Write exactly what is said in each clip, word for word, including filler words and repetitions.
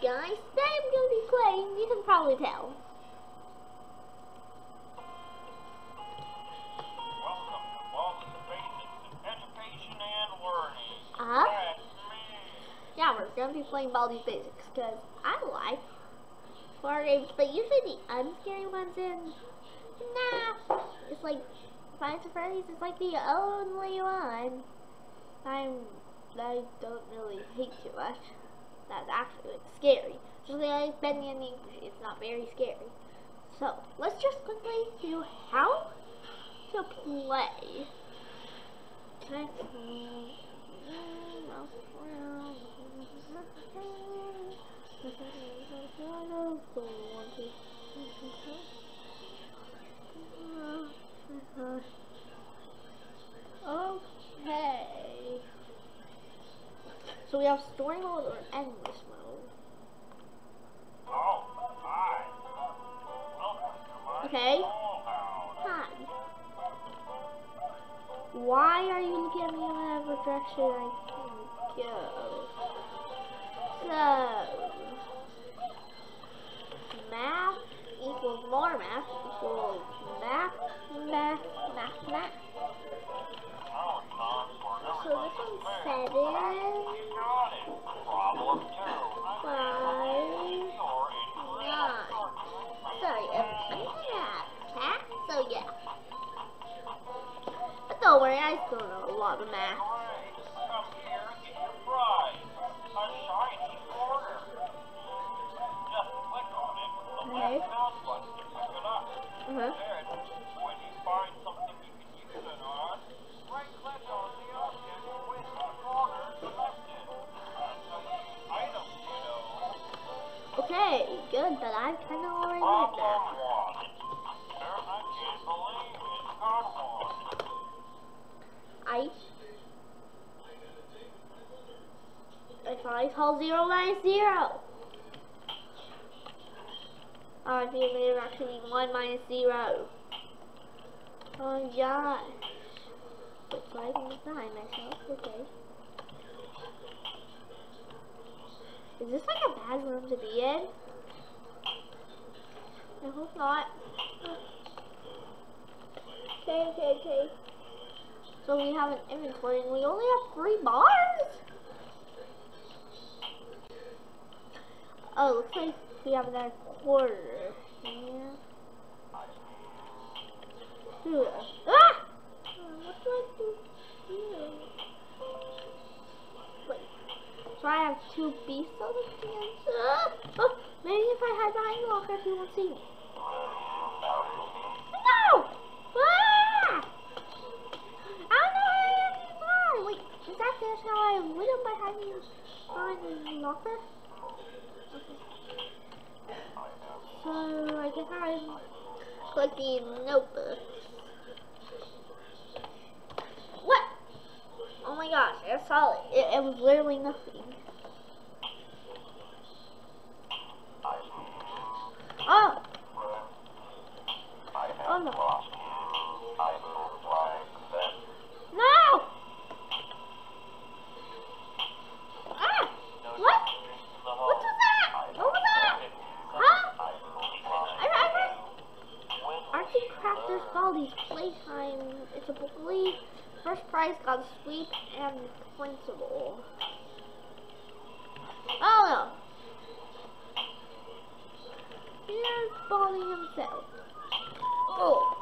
guys, today I'm going to be playing, you can probably tell. Welcome to Baldi's Basics of Education and Learning. Uh-huh. That's me. Yeah, we're going to be playing Baldi's Basics, because I like horror games, but usually the unscary ones in, nah, it's like, Five Nights at Freddy's is like the only one I'm, I don't really hate too much. That's actually like scary. Just like Bendy and the English, it's not very scary. So let's just quickly do how to play. Can I okay. So we have story mode or endless mode. Oh, hi. Welcome to my Okay. schoolhouse. Hi. Why are you looking at me in whatever direction I can go? So math equals more math equals math, math, math, math. Now it's time for So another this one's lesson. seven, You got it. Problem two. five, You're in nine. Sorry, um, I'm gonna cat, so yeah. But don't worry, I still know a lot of math. Great. Come here and get your prize. A shiny quarter. Just click on it with the Okay. left mouse button to pick it up. Uh-huh. Then, when you find something you can use it on, right-click on the object with the corner selected. That's how you use items, you know. Okay, good, but I kind of already did Problem that. one. Sir, I can't believe it. Caught one. I I thought I called zero minus zero. Oh, I think it may have actually been one minus zero. Oh gosh. Looks like I'm behind myself. Okay. Is this like a bad room to be in? I hope not. Okay, okay, okay. So we have an inventory and we only have three bars? Oh, looks like we have another quarter. Yeah. Ooh. Ah! Oh, what do I do here? Wait. So I have two beasts on the hands. Ah! Oh, maybe if I hide behind the locker, he won't see me. No! Ah! I don't know how I am anymore. Wait, is that just how I lit him by hiding behind the locker? Okay. So I guess I'm clicking notebook. What? Oh my gosh, I saw it. It, it was literally nothing. Oh! Oh no. No! Ah! What? What was that? What was that? Huh? I, I, I, Archie Crafter's Baldi's Playtime. It's a booklet. First prize got a sweep and principal. Oh no. Here's Baldi himself. Oh.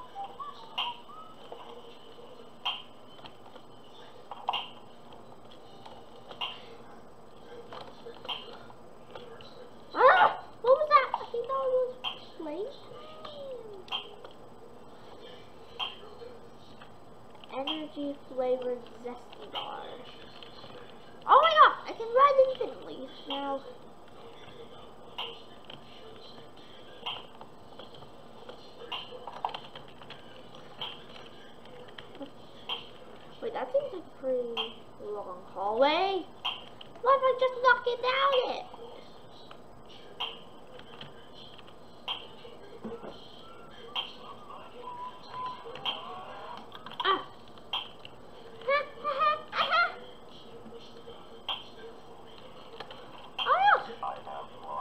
Ah! What was that? I think that was plate. Energy flavored zesty bar. Oh my god! I can run infinitely now. Wait, that seems like a pretty long hallway. What if I just knock it down it? Ah! Oh no!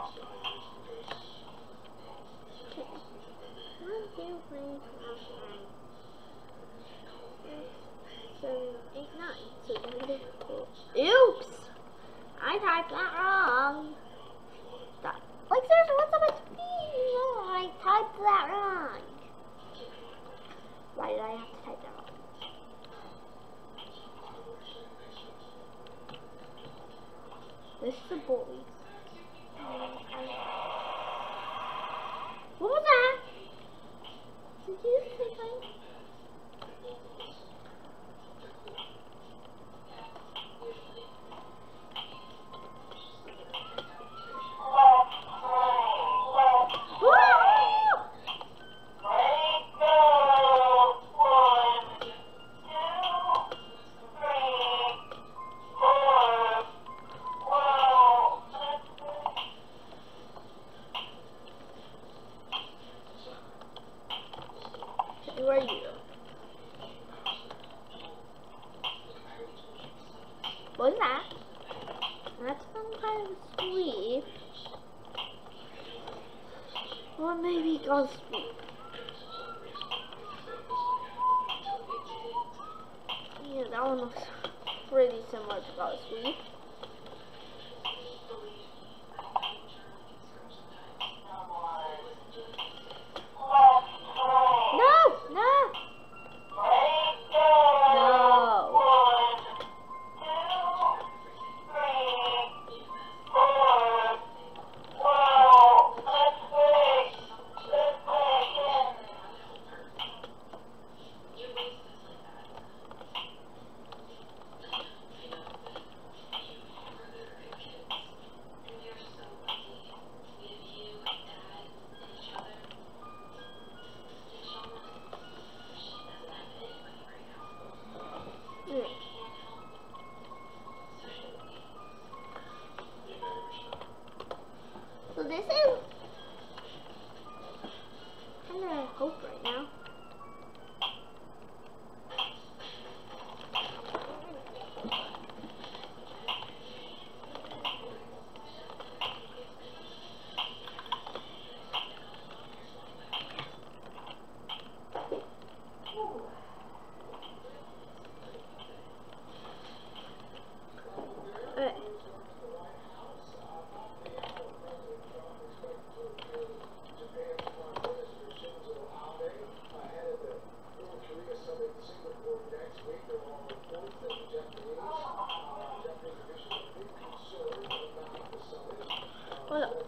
that wrong. Stop. Like seriously, what's up with me? I typed that wrong. Why did I have to type that wrong? This is a boy. What was that? Did you say something? Who are you? What's that? That's some kind of sweep. Or maybe ghost sweep. Yeah, that one looks pretty similar to ghost sweep. So this is kind of hope right now. Okay. Hold up.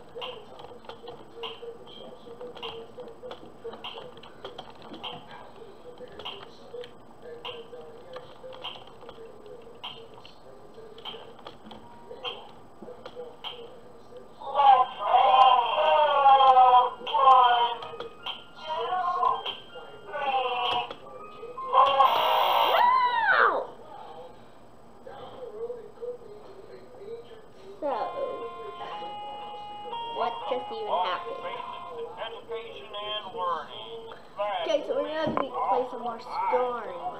What just even happened? Education and learning. Okay, so we're gonna be, play some more story mode.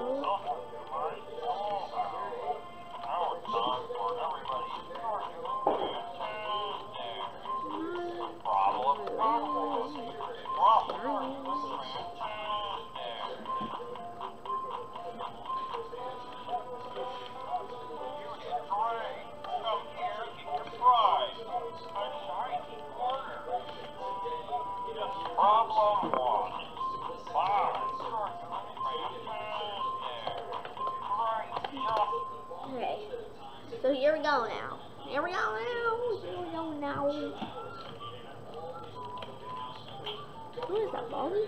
Okay, so here we go now. Here we go now. Here we go now. Who is that, Baldy?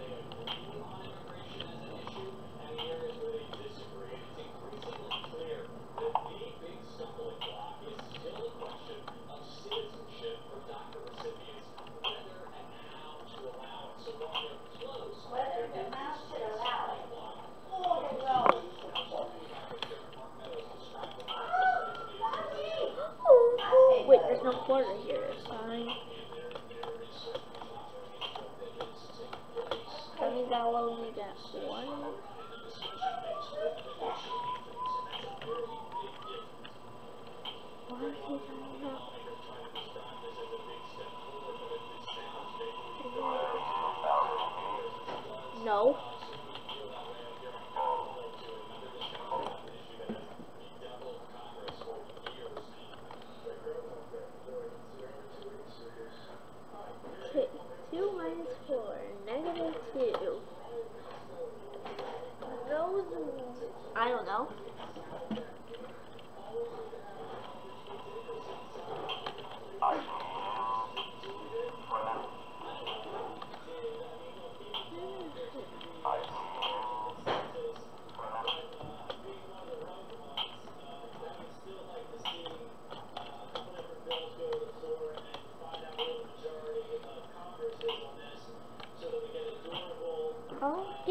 Wait, there's no quarter here. Sorry. That means I'll only get one. Why is he talking about? No.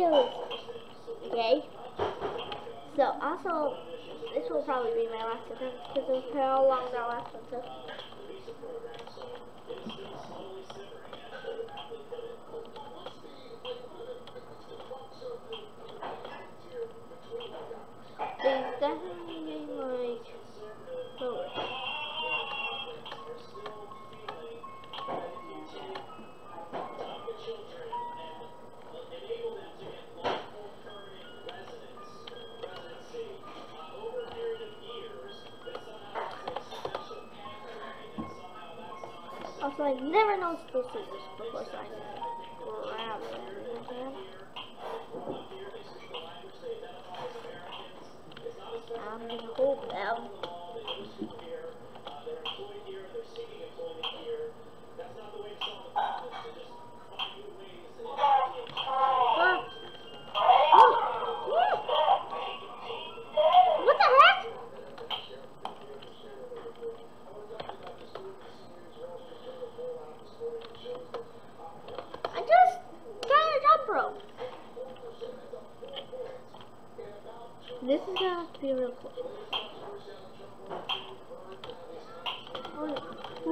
videos. Okay? So, also, this will probably be my last attempt because of how long that last one took. It's definitely getting like slower. Also, I never noticed those scissors before, so I just grab it every time. I'm gonna hold them. Ah. Oh. Yeah. What the heck? I just got a jump rope. This is gonna have to be real close. Oh, no.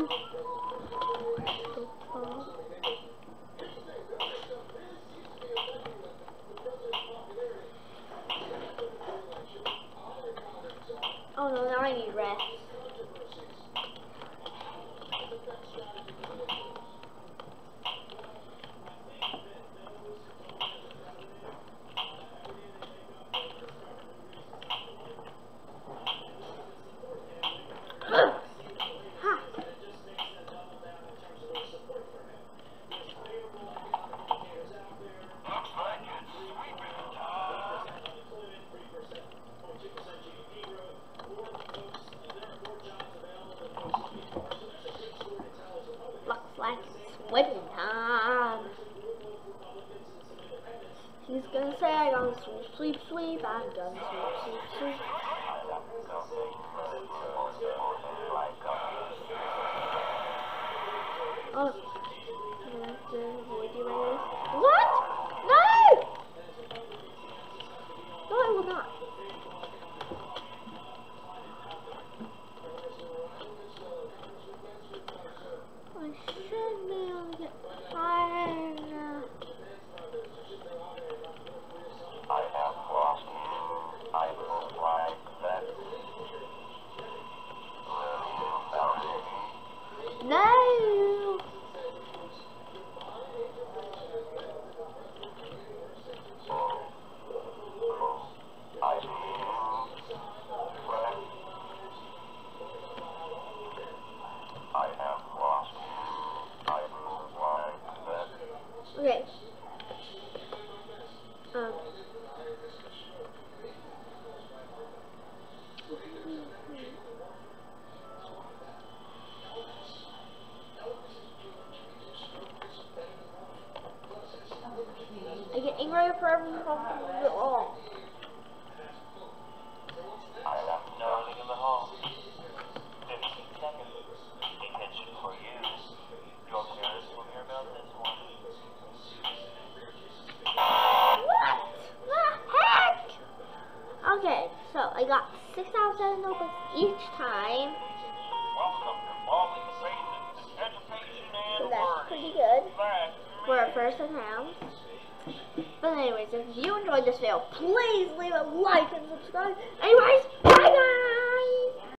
Oh no, now I need rest. Sweating time. He's gonna say I gonna sweep, sweep, sweep. I'm done sweep, sweep, sweep. Oh. What? No! No, I will not. I should be able to get higher now. I have lost you. I will like that. No! I feel I have lost you. I will like that. Okay. Um. I get angry for everything at all. I left nothing in the hall. Fifteen seconds. Detention for you. Your parents will hear about this one. What the heck? Okay, so I got six out of seven notebooks each time. Welcome to Baldi Basics Education and So that's Learning. pretty good Back for our first attempt. But anyways, if you enjoyed this video, please leave a like and subscribe. Anyways, bye guys!